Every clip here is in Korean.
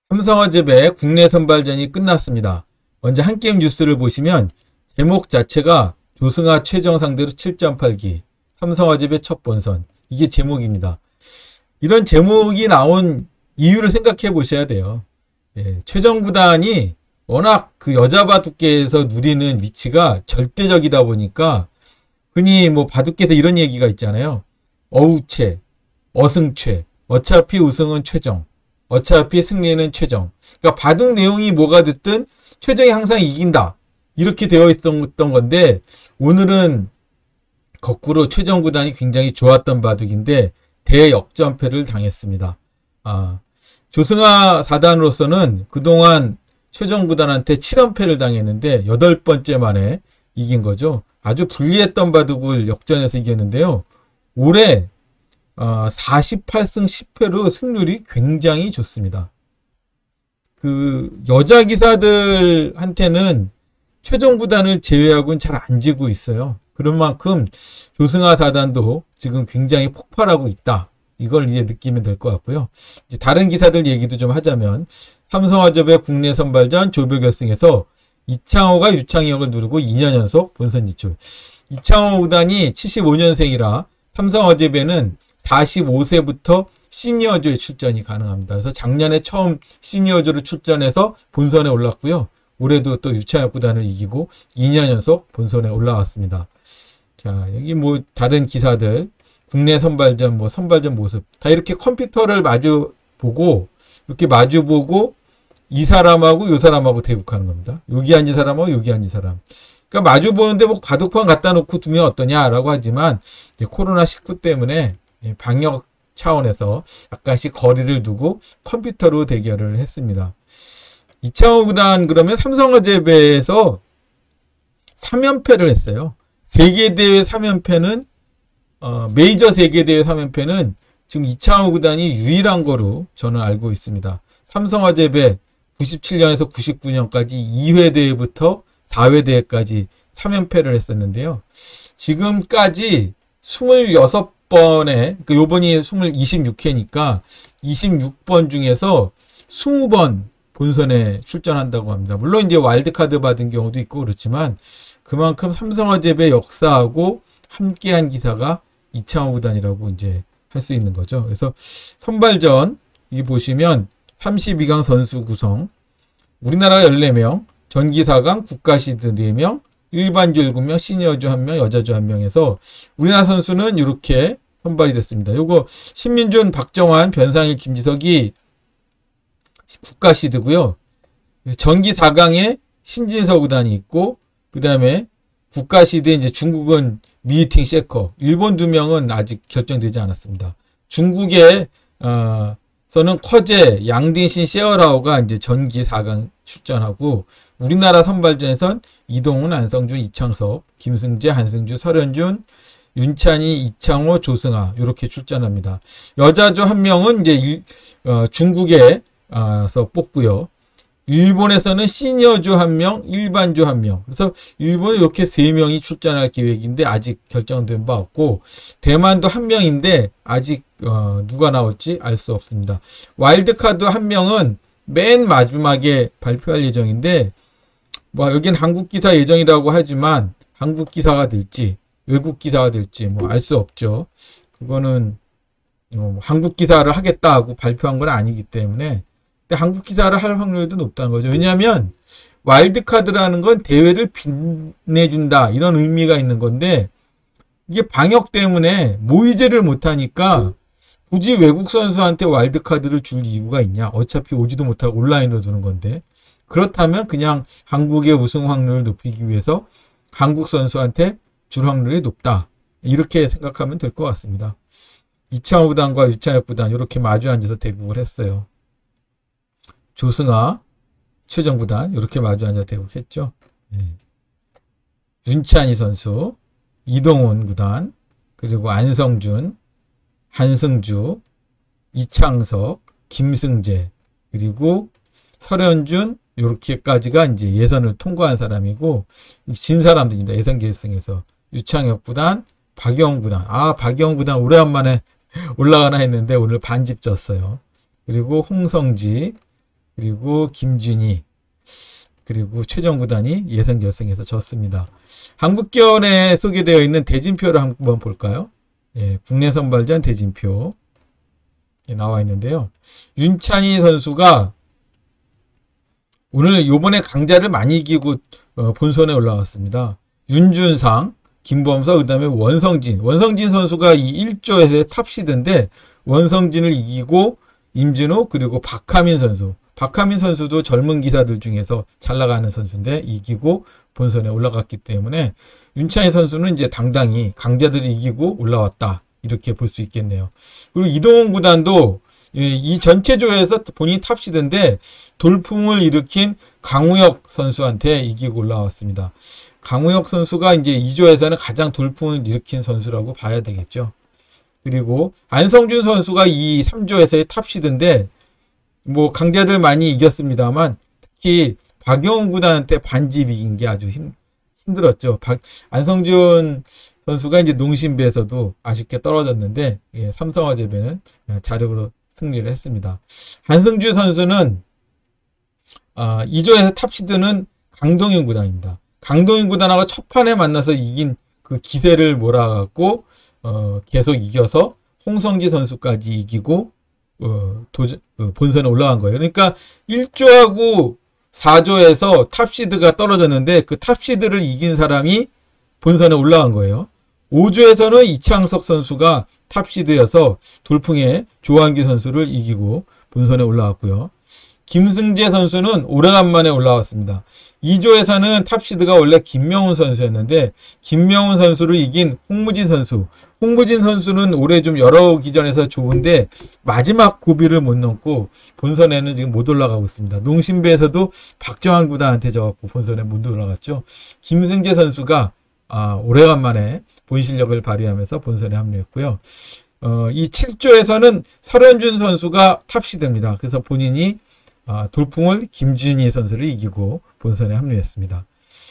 삼성화재배 국내 선발전이 끝났습니다. 먼저 한게임 뉴스를 보시면 제목 자체가 조승아 최정 상대로 7.8기 삼성화재배 첫 본선, 이게 제목입니다. 이런 제목이 나온 이유를 생각해 보셔야 돼요. 최정 구단이 워낙 그 여자 바둑계에서 누리는 위치가 절대적이다 보니까 흔히 뭐 바둑계에서 이런 얘기가 있잖아요. 어우최, 어승최, 어차피 우승은 최정, 어차피 승리는 최정. 그러니까 바둑 내용이 뭐가 됐든 최정이 항상 이긴다, 이렇게 되어 있었던 건데, 오늘은 거꾸로 최정 구단이 굉장히 좋았던 바둑인데 대역전패를 당했습니다. 조승아 사단으로서는 그동안 최정 구단한테 7연패를 당했는데 8번째 만에 이긴 거죠. 아주 불리했던 바둑을 역전해서 이겼는데요. 올해 48승 10패로 승률이 굉장히 좋습니다. 그 여자 기사들한테는 최정 구단을 제외하고는 잘 안 지고 있어요. 그런 만큼 조승아 사단도 지금 굉장히 폭발하고 있다, 이걸 이제 느끼면 될 것 같고요. 이제 다른 기사들 얘기도 좀 하자면, 삼성화재배 국내 선발전 조별 결승에서 이창호가 유창혁을 누르고 2년 연속 본선 진출. 이창호 구단이 75년생이라 삼성화재배는 45세부터 시니어조에 출전이 가능합니다. 그래서 작년에 처음 시니어조로 출전해서 본선에 올랐고요. 올해도 또 유창혁 구단을 이기고 2년 연속 본선에 올라왔습니다. 자, 여기 뭐 다른 기사들, 국내 선발전, 뭐 선발전 모습, 다 이렇게 컴퓨터를 이렇게 마주보고 이 사람하고 요 사람하고 대국하는 겁니다. 여기 앉은 사람하고 여기 앉은 사람. 그러니까 마주보는데 뭐 바둑판 갖다 놓고 두면 어떠냐라고 하지만, 코로나19 때문에 방역 차원에서 약간씩 거리를 두고 컴퓨터로 대결을 했습니다. 이창호 구단 그러면 삼성화재배에서 3연패를 했어요. 세계대회 3연패는 메이저 세계대회 3연패는 지금 이창호 구단이 유일한 거로 저는 알고 있습니다. 삼성화재배 97년에서 99년까지 2회 대회부터 4회 대회까지 3연패를 했었는데요. 지금까지 26번에, 요번이 26회니까 26번 중에서 20번 본선에 출전한다고 합니다. 물론 이제 와일드카드 받은 경우도 있고 그렇지만, 그만큼 삼성화재배 역사하고 함께한 기사가 이창호 구단이라고 이제 할 수 있는 거죠. 그래서 선발전 이 보시면 32강 선수 구성, 우리나라 14명, 전기 4강, 국가시드 4명, 일반주 7명, 시니어주 1명, 여자주 1명에서 우리나라 선수는 이렇게 선발이 됐습니다. 요거 신민준, 박정환, 변상일, 김지석이 국가시드고요. 전기 4강에 신진서 구단이 있고, 그 다음에 국가시드에 이제 중국은 미유팅 셰커, 일본 2명은 아직 결정되지 않았습니다. 중국에 서는 커제, 양딩신, 셰어라오가 이제 전기 4강 출전하고, 우리나라 선발전에선 이동훈, 안성준, 이창섭, 김승재, 한승주, 설현준, 윤찬희, 이창호, 조승아 이렇게 출전합니다. 여자조 1명은 이제 중국에서 뽑고요. 일본에서는 시니어조 1명, 일반조 1명. 그래서 일본은 이렇게 3명이 출전할 계획인데 아직 결정된 바 없고, 대만도 1명인데 아직 누가 나올지 알 수 없습니다. 와일드카드 1명은 맨 마지막에 발표할 예정인데, 뭐 여긴 한국 기사 예정이라고 하지만 한국 기사가 될지 외국 기사가 될지 뭐 알 수 없죠. 그거는 한국 기사를 하겠다 하고 발표한 건 아니기 때문에. 근데 한국 기사를 할 확률도 높다는 거죠. 왜냐하면 와일드카드라는 건 대회를 빛내준다, 이런 의미가 있는 건데, 이게 방역 때문에 모의제를 못하니까 굳이 외국 선수한테 와일드카드를 줄 이유가 있냐. 어차피 오지도 못하고 온라인으로 두는 건데. 그렇다면 그냥 한국의 우승 확률을 높이기 위해서 한국 선수한테 줄 확률이 높다, 이렇게 생각하면 될 것 같습니다. 이창호 구단과 유창혁 구단 이렇게 마주 앉아서 대국을 했어요. 조승아, 최정 구단 이렇게 마주 앉아 대국했죠. 윤찬희 선수, 이동훈 구단, 그리고 안성준, 한승주, 이창석, 김승재, 그리고 설현준, 이렇게까지가 이제 예선을 통과한 사람이고, 진 사람들입니다. 예선 결승에서 유창혁 구단, 박영 구단. 박영 구단 오래간만에 올라가나 했는데 오늘 반집 졌어요. 그리고 홍성지, 그리고 김준희, 그리고 최정구단이 예선 결승에서 졌습니다. 한국견에 소개되어 있는 대진표를 한번 볼까요? 예, 국내 선발전 대진표 나와 있는데요. 윤찬희 선수가 오늘 요번에 강자를 많이 이기고 본선에 올라왔습니다. 윤준상, 김범서, 그 다음에 원성진 선수가 이 1조에서의 탑시드인데 원성진을 이기고 임진호, 그리고 박하민 선수도 젊은 기사들 중에서 잘 나가는 선수인데 이기고 본선에 올라갔기 때문에 윤찬희 선수는 이제 당당히 강자들을 이기고 올라왔다, 이렇게 볼 수 있겠네요. 그리고 이동훈 구단도 이 전체 조에서 본인이 탑시드인데 돌풍을 일으킨 강우혁 선수한테 이기고 올라왔습니다. 강우혁 선수가 이제 2조에서는 가장 돌풍을 일으킨 선수라고 봐야 되겠죠. 그리고 안성준 선수가 이 3조에서의 탑시드인데 뭐 강자들 많이 이겼습니다만 특히 박용훈 구단한테 반집 이긴 게 아주 힘들었죠. 안성준 선수가 이제 농심배에서도 아쉽게 떨어졌는데 삼성화재배는 자력으로 승리를 했습니다. 한승주 선수는 2조에서 탑시드는 강동윤 구단입니다. 강동윤 구단하고 첫 판에 만나서 이긴 그 기세를 몰아갖고 계속 이겨서 홍성지 선수까지 이기고 본선에 올라간 거예요. 그러니까 1조하고 4조에서 탑시드가 떨어졌는데 그 탑시드를 이긴 사람이 본선에 올라간 거예요. 5조에서는 이창석 선수가 탑시드여서 돌풍의 조한기 선수를 이기고 본선에 올라왔고요. 김승재 선수는 오래간만에 올라왔습니다. 2조에서는 탑시드가 원래 김명훈 선수였는데 김명훈 선수를 이긴 홍무진 선수는 올해 좀 여러 기전에서 좋은데 마지막 고비를 못 넘고 본선에는 지금 못 올라가고 있습니다. 농심배에서도 박정환 구단한테 져갖고 본선에 못 올라갔죠. 김승재 선수가 오래간만에 본 실력을 발휘하면서 본선에 합류했고요. 이 7조에서는 설현준 선수가 탑시드입니다. 그래서 본인이 돌풍을 김준희 선수를 이기고 본선에 합류했습니다.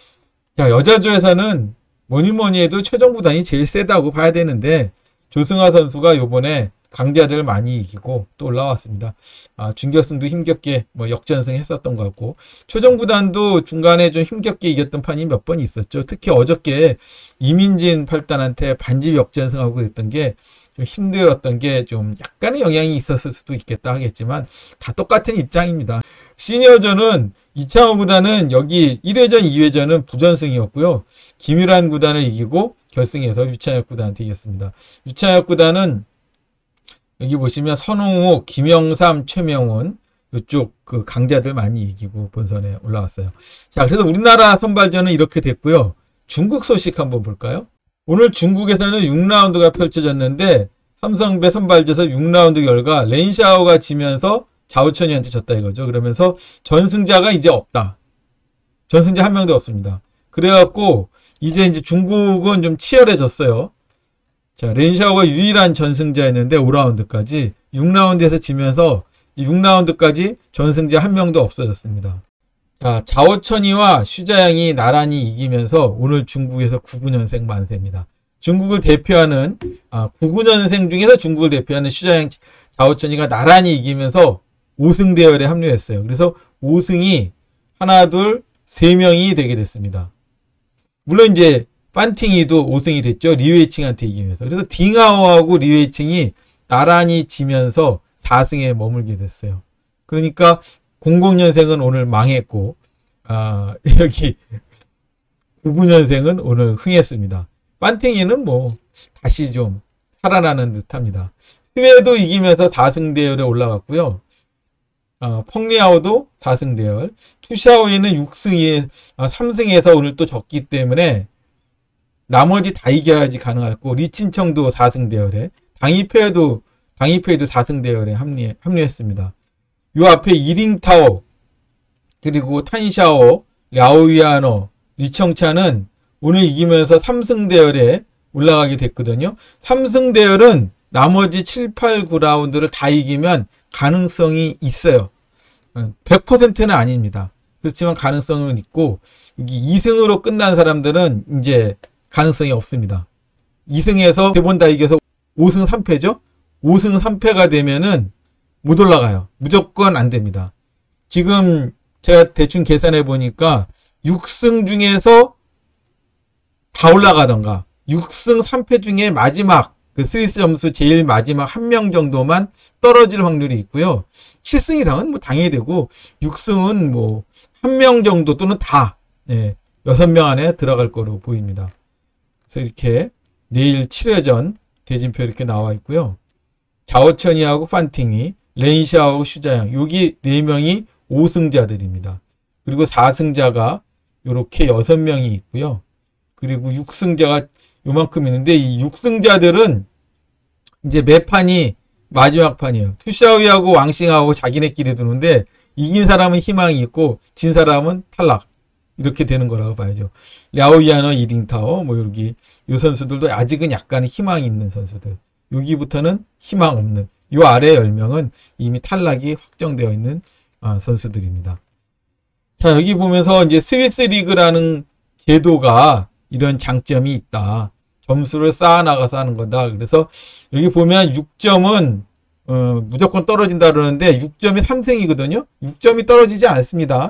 자, 여자조에서는 뭐니 해도 최정구단이 제일 세다고 봐야 되는데 조승아 선수가 요번에 강자들 많이 이기고 또 올라왔습니다. 준결승도 힘겹게 역전승 했었던 것 같고 최정구단도 중간에 좀 힘겹게 이겼던 판이 몇 번 있었죠. 특히 어저께 이민진 8단한테 반집 역전승하고 그랬던 게 좀 힘들었던 게 좀 약간의 영향이 있었을 수도 있겠다 하겠지만 다 똑같은 입장입니다. 시니어조는 이창호 구단은 여기 1회전, 2회전은 부전승이었고요. 김유란 구단을 이기고 결승에서 유찬혁 구단한테 이겼습니다. 유찬혁 구단은 여기 보시면 선홍호, 김영삼, 최명훈 이쪽 그 강자들 많이 이기고 본선에 올라왔어요. 자, 그래서 우리나라 선발전은 이렇게 됐고요. 중국 소식 한번 볼까요? 오늘 중국에서는 6라운드가 펼쳐졌는데 삼성배 선발전에서 6라운드 결과 렌샤오가 지면서 자오천이한테 졌다 이거죠. 그러면서 전승자가 이제 없다. 전승자 한 명도 없습니다. 그래갖고 이제 중국은 좀 치열해졌어요. 자, 렌샤오가 유일한 전승자였는데 5라운드까지 6라운드에서 지면서 6라운드까지 전승자 한 명도 없어졌습니다. 자, 자오천이와 슈자양이 나란히 이기면서 오늘 중국에서 99년생 만세입니다. 중국을 대표하는 99년생 중에서 중국을 대표하는 슈자양, 자오천이가 나란히 이기면서 5승 대열에 합류했어요. 그래서 5승이 하나, 둘, 3명이 되게 됐습니다. 물론 이제 판팅이도 5승이 됐죠. 리웨이칭한테 이기면서. 그래서 딩하오하고 리웨이칭이 나란히 지면서 4승에 머물게 됐어요. 그러니까 00년생은 오늘 망했고 여기 99년생은 오늘 흥했습니다. 판팅이는 다시 좀 살아나는 듯합니다. 스웨도 이기면서 4승 대열에 올라갔고요. 펑리아오도 4승 대열, 투샤오이는 3승에서 오늘 또 졌기 때문에 나머지 다 이겨야지 가능하고 리친청도 4승 대열에 당이페이도 4승 대열에 합류했습니다. 요 앞에 이링타오 그리고 탄샤오, 랴오위아노, 리청차는 오늘 이기면서 3승 대열에 올라가게 됐거든요. 3승 대열은 나머지 7, 8, 9라운드를 다 이기면 가능성이 있어요. 100%는 아닙니다. 그렇지만 가능성은 있고 여기 2승으로 끝난 사람들은 이제 가능성이 없습니다. 2승에서 3번 다 이겨서 5승 3패죠. 5승 3패가 되면은 못 올라가요. 무조건 안 됩니다. 지금 제가 대충 계산해 보니까 6승 중에서 다 올라가던가 6승 3패 중에 마지막 그 스위스 점수 제일 마지막 한 명 정도만 떨어질 확률이 있고요. 7승 이상은 뭐 당연히 되고 6승은 뭐 한 명 정도 또는 다 6명 안에 들어갈 거로 보입니다. 그래서 이렇게 내일 7회전 대진표 이렇게 나와 있고요. 자오천이하고 판팅이, 렌샤오하고 슈자양 여기 4명이 5승자들입니다. 그리고 4승자가 이렇게 6명이 있고요. 그리고 6승자가 요만큼 있는데 이 6승자들은 이제 매 판이 마지막 판이에요. 투샤오이하고 왕싱하고 자기네끼리 두는데 이긴 사람은 희망이 있고 진 사람은 탈락. 이렇게 되는 거라고 봐야죠. 랴오이아너, 이링타오 뭐 여기 요 선수들도 아직은 약간 희망이 있는 선수들. 여기부터는 희망 없는. 요 아래 10명은 이미 탈락이 확정되어 있는 선수들입니다. 자, 여기 보면서 이제 스위스 리그라는 제도가 이런 장점이 있다. 점수를 쌓아나가서 하는 거다. 그래서 여기 보면 6점은 무조건 떨어진다 그러는데 6점이 3승이거든요. 6점이 떨어지지 않습니다.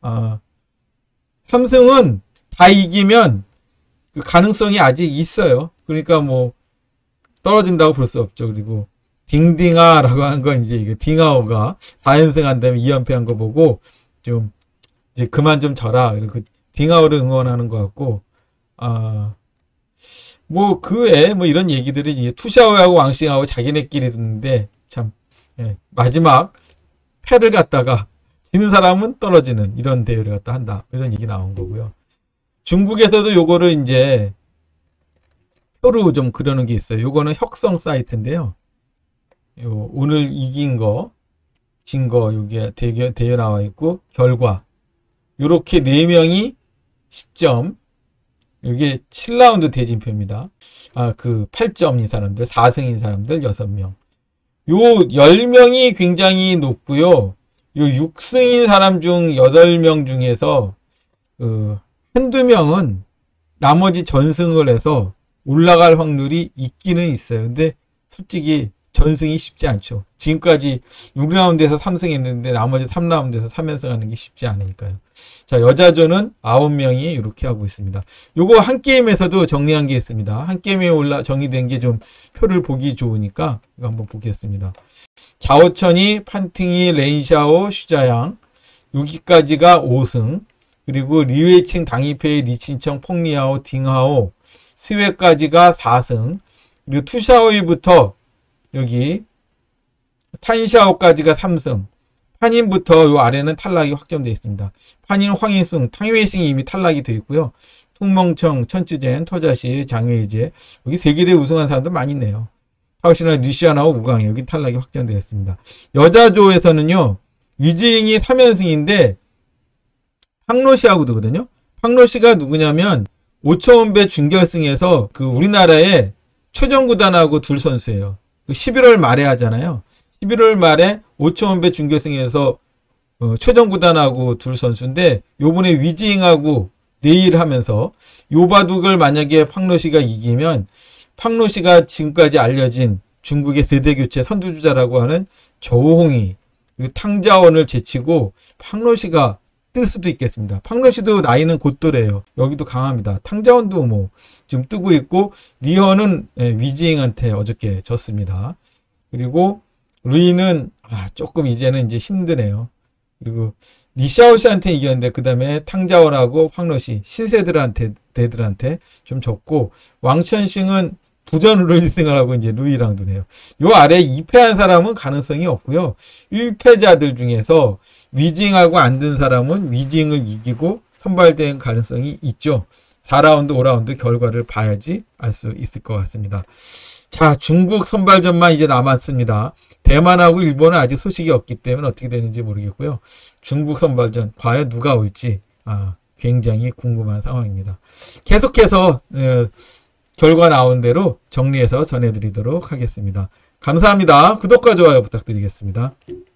3승은 다 이기면 그 가능성이 아직 있어요. 그러니까 뭐 떨어진다고 볼 수 없죠. 그리고 딩딩아라고 한 건 이제 이게 딩아오가 4연승 한 다음에 2연패 한 거 보고 좀 이제 그만 좀 져라. 그리고 딩아오를 응원하는 것 같고 뭐 그 외에 뭐 이런 얘기들이 이제 투샤오하고 왕싱하고 자기네끼리 듣는데 참 마지막 패를 갖다가 지는 사람은 떨어지는 이런 대회를 갖다 한다. 이런 얘기 나온 거고요. 중국에서도 요거를 이제 표로 좀 그려놓은 게 있어요. 요거는 혁성 사이트인데요. 요 오늘 이긴 거, 진 거 여기에 대회 나와 있고 결과 요렇게 4명이 10점. 이게 7라운드 대진표입니다. 그 8점인 사람들, 4승인 사람들 6명. 요 10명이 굉장히 높고요. 요 6승인 사람 중 8명 중에서 한두 명은 나머지 전승을 해서 올라갈 확률이 있기는 있어요. 근데 솔직히 전승이 쉽지 않죠. 지금까지 6라운드에서 3승 했는데 나머지 3라운드에서 3연승 하는 게 쉽지 않으니까요. 자, 여자조는 9명이 이렇게 하고 있습니다. 요거 한 게임에서도 정리한 게 있습니다. 한 게임에 정리된 게 좀 표를 보기 좋으니까 이거 한번 보겠습니다. 자오천이, 판팅이, 렌샤오, 슈자양 여기까지가 5승. 그리고 리웨이칭, 당이페이, 리친청, 퐁리아오, 딩하오 스웨까지가 4승. 그리고 투샤오이부터 여기 탄샤오까지가 3승. 판인부터 요 아래는 탈락이 확정되어 있습니다. 판인, 황인승, 탕웨이싱이 이미 탈락이 되어 있고요. 퉁멍청, 천주젠, 토자시, 장웨이제 여기 세계대 우승한 사람들 많이 있네요. 타오시나, 리시아나오, 우강 여기 탈락이 확정되어 있습니다. 여자조에서는요. 위징이 3연승인데 팡로시하고도거든요. 팡로시가 누구냐면 5,000배 준결승에서 그 우리나라의 최정구단하고 둘 선수예요. 11월 말에 하잖아요. 11월 말에 5,000배 준결승에서 최정구단하고 둘 선수인데 요번에 위징하고 내일 하면서 요 바둑을 만약에 팡로시가 이기면 팡로시가 지금까지 알려진 중국의 세대교체 선두주자라고 하는 저우홍이 그리고 탕자원을 제치고 팡로시가 뜰 수도 있겠습니다. 팡로시도 나이는 곧또래요. 여기도 강합니다. 탕자원도 뭐 지금 뜨고 있고 리허는 위징한테 어저께 졌습니다. 그리고 루이는 조금 이제는 이제 힘드네요. 그리고 리샤오시한테 이겼는데 그 다음에 탕자원하고 황러시 신세들한테 좀 졌고 왕천싱은 부전으로 1승을 하고 이제 루이랑 두네요. 요 아래 2패한 사람은 가능성이 없고요. 1패자들 중에서 위징하고 안 든 사람은 위징을 이기고 선발된 가능성이 있죠. 4라운드, 5라운드 결과를 봐야지 알 수 있을 것 같습니다. 자, 중국 선발전만 이제 남았습니다. 대만하고 일본은 아직 소식이 없기 때문에 어떻게 되는지 모르겠고요. 중국 선발전 과연 누가 올지 굉장히 궁금한 상황입니다. 계속해서 결과 나온 대로 정리해서 전해드리도록 하겠습니다. 감사합니다. 구독과 좋아요 부탁드리겠습니다.